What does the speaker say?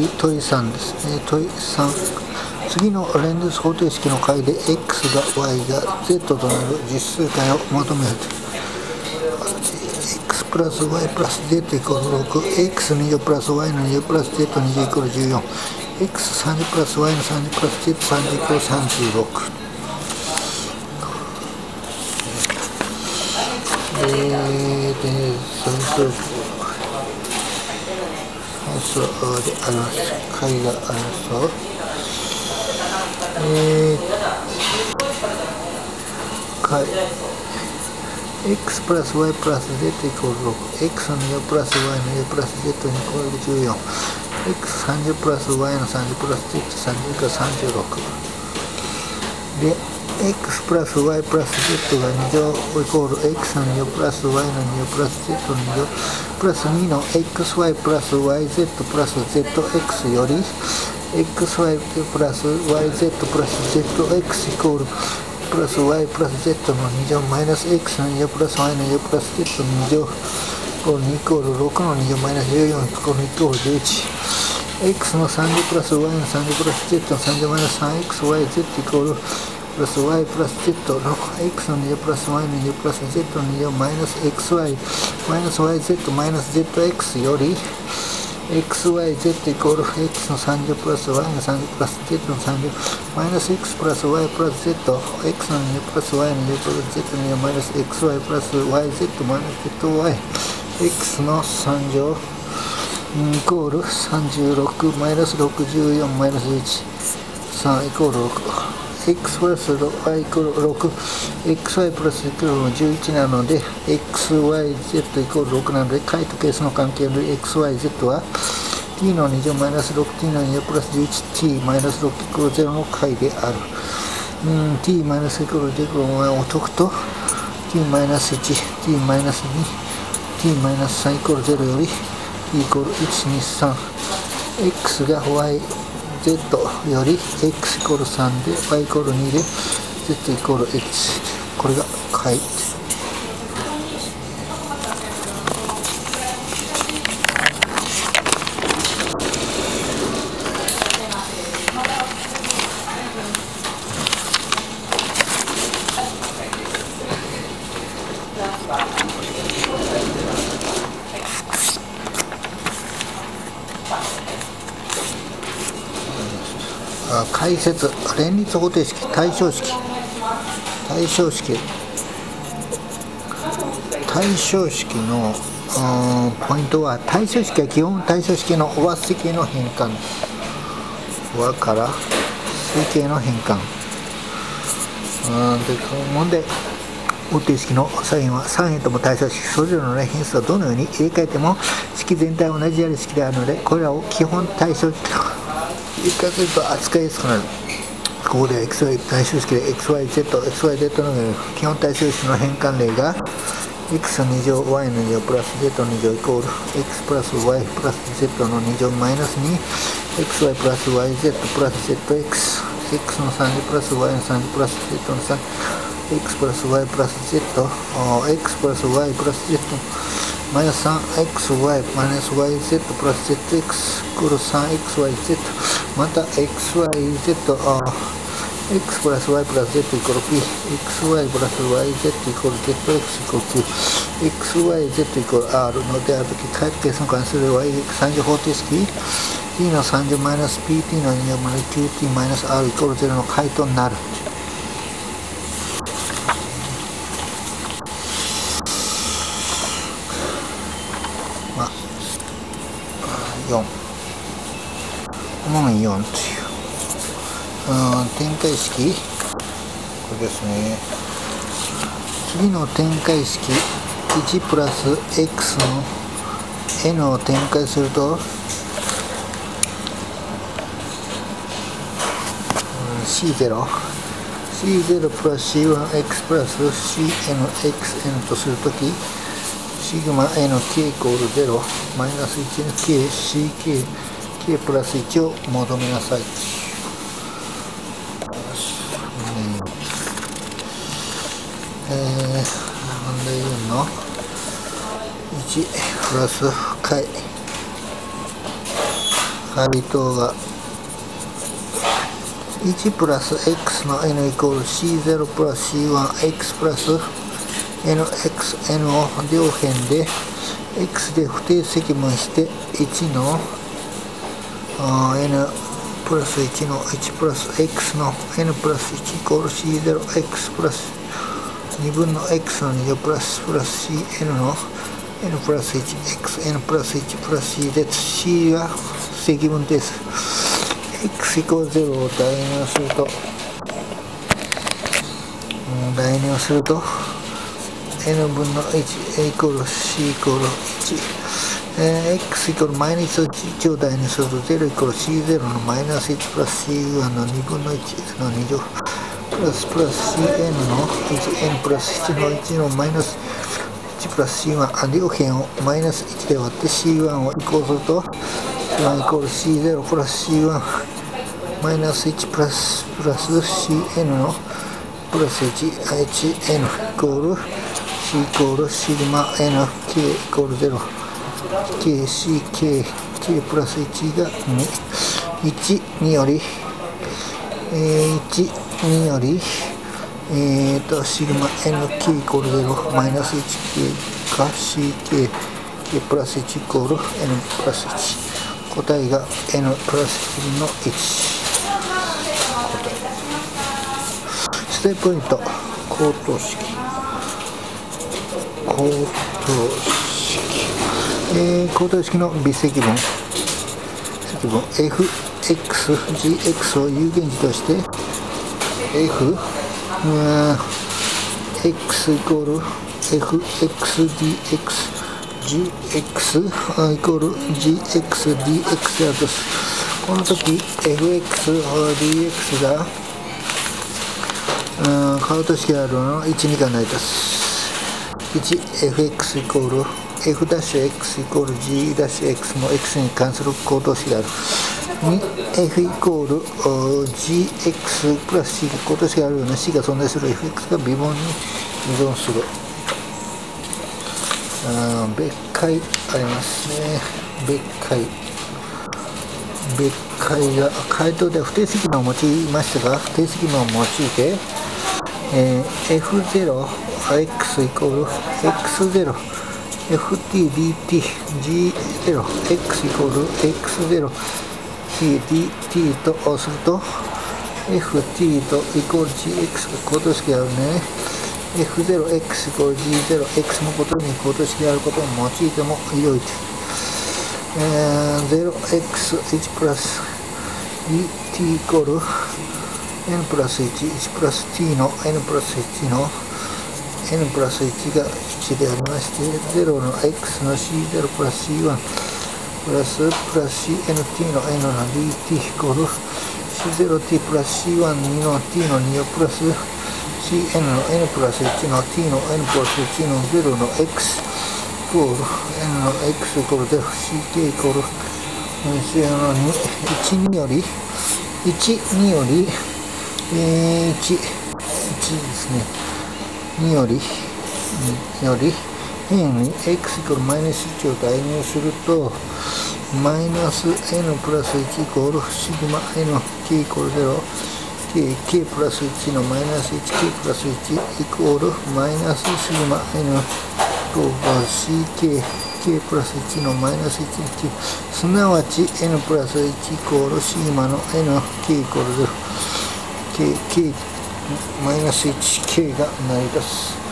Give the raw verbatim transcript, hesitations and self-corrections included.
次問いさんですね。問いさん、次の連立方程式の解で x が y が z となる実数解を求める。x プラス y プラス z イコールろく、x に乗プラス y のに乗プラス z に乗イコールじゅうよん、x さんじゅうプラス y のさんじゅうプラス z さんじゅうイコールさんじゅうろく。えーで、算数算数であります。解がありますと、えー、解 x プラス y プラス z イコールろく、 x のに乗プラス y のに乗プラス z にイコールじゅうよん、 x さんじゅうプラス y のさんじゅうプラス z さんじゅうイコールさんじゅうろくで、x プラス y プラス z がに乗イコール x のに乗プラス y のに乗プラス z のに乗プラスにの xy プラス yz プラス zx より xy プラス yz プラス zx イコールプラス y プラス z のに乗マイナス x のに乗プラス y のに乗プラス z のに乗イコールにイコールろくのに乗マイナスじゅうよんイコールにイコールじゅういち、 x のさんじゅうプラス y のさんじゅうプラス z のさんじゅうマイナス さんエックスワイゼット イコールプラス y プラス z、x のに乗プラス y のに乗プラス z のに乗マイナス xy マイナス yz マイナス zx より xyz イコール x のさんじゅうプラス y のさんじゅうプラス z のさんじゅうマイナス x プラス y プラス z、 x のに乗プラス y のに乗プラス z のに乗マイナス xy プラス yz マイナス zy、 x のさん乗イコールさんじゅうろくマイナスろくじゅうよんマイナスいち、さんイコールろく、 x プラス y イコールろく、 xy プラスイコールじゅういちなので xyz イコールろくなので解と係数の関係で xyz は t のに乗マイナス ろくティー のに乗プラス じゅういちティー マイナスろくイコールゼロの解である。うん t マイナスイコールゼロを解くと t マイナスいち t マイナスに t マイナスさんイコールゼロより t イコールいちにさん、 x が yz より x イコールさんで y イコールにで z イコール h、 これが解。解説、連立方程式、対称式、対称式、対称式のポイントは、対称式は基本対称式の和水形の変換、和から水形の変換。うんで、問題、方程式の左辺はさん辺とも対称式、それぞれの変数をどのように入れ替えても式全体は同じやる式であるので、これらを基本対称式と一回すると扱いやすくなる。ここで エックスワイ 対称式で エックスワイゼット、エックスワイゼット の基本対称式の変換例が x のに乗 y のに乗プラス z のに乗イコール x プラス y プラス z のに乗マイナスに xy プラス yz プラス zx、 x のさんじゅうプラス y のさんじゅうプラス z のさん x プラス y プラス z、 x プラス y プラス zマイナス さんエックスワイ マイナス yz プラス zx イコール さんエックスワイゼット、 また xyz、 x プラス y プラス z イコール p、 xy プラス yz イコール zx イコール q、 xyz イコール r のであるとき、解と係数に関する y さん乗方程式 t のさん乗マイナス pt のに乗マイナス qt マイナス r イコールゼロの解となる。よん、主によんという、うん、展開式、これですね。次の展開式いちプラス x の n を展開すると、うん、シーゼロ、シーゼロ プラス シーワンエックス プラス シーエヌエックスエヌ とするとき、シグマ A の k イコールゼロ、マイナスいちの k、ck、k プラスいちを求めなさい。えー、問題よんのいちプラス解、 回答がいちプラス x の n イコール シーゼロ プラス シーワンエックス プラス エヌエックスエヌ を両辺で x で不定積分していちの n プラスいちのいちプラス x の n プラスいちイコール シーゼロエックス プラスにぶんの x のに乗プラスプラス cn の n プラスいち xn プラスいちプラス c で c は積分定数 x イコールゼロを代入すると代入すると n 分のいち a イコール c イコールいち、えー、x イコールマイナスいちを代入するとゼロイコール シーゼロ のマイナスいちプラス シーワン のにぶんのいちのに乗プラスプラス cn の いちエヌ プラスいちのいちのマイナスいちプラス シーワン 両辺をマイナスいちで割って シーワン を移行すると シーワン イコール シーゼロ プラス シーワン マイナスいちプラスプラス cn のプラスいち エイチエヌ イコール c イコールシグマ n k イコールゼロ kck k プラスいちがにいちにより、えー、いちによりえーとシグマ nk イコールゼロマイナス いちケー が ck k プラスいちイコール n プラスいち答えが n プラスいちぶんのいち出題ポイント口頭式口頭式、えー、口頭式の微積分積分 エフエックスジーエックス を有限字として f x イコール エフエックスディーエックス ジーエックス イコール ジーエックスディーエックス であるとする。この時 エフエックス ディーエックス が口頭式であるののいちにが成り立つ。いち エフエックス イコール f ダッシュ x イコール g ダッシュ x の x に関する口頭式である。に f イコール gx プラス c が口頭式であるような c が存在する エフエックス が微分に依存する。あ別解ありますね。別解別解が回答では不定積分を用いましたが、不定積分を用いて、えー、エフゼロ エックス イコール エックスゼロ エフティーディーティー ジーゼロ エックス イコール エックスゼロ ティーディーティー とすると エフティー とイコール ジーエックス が口頭式であるね。エフゼロエックス イコール ジーゼロエックス のことに口頭式であることを用いても良いと。えー、ゼロエックスいち プラス t イコール n プラスいち、いちプラス t の n プラスいちの n プラスいちがいちでありまして、ゼロの x の シーゼロ プラス シーワン プラスプラス cnt の n の dt イコール シーゼロティー プラス シーワンに の t のにをプラス cn の n プラスいちの t の n プラスいちのゼロの x イコール n の x イコールゼロ ck イコール c のに、いちによりいちにより、えー、いち、いちですねによりにより変に x イコールマイナスいちを代入するとマイナス n プラスいちイコールシグマ n k イコールゼロ k, k プラスいちのマイナスいち k プラスいちイコールマイナスシグマ n と ck k プラスいちのマイナスいち k すなわち n プラスいちイコールシグマの n k イコールゼロ k, k マイナスいち k が成り立つ。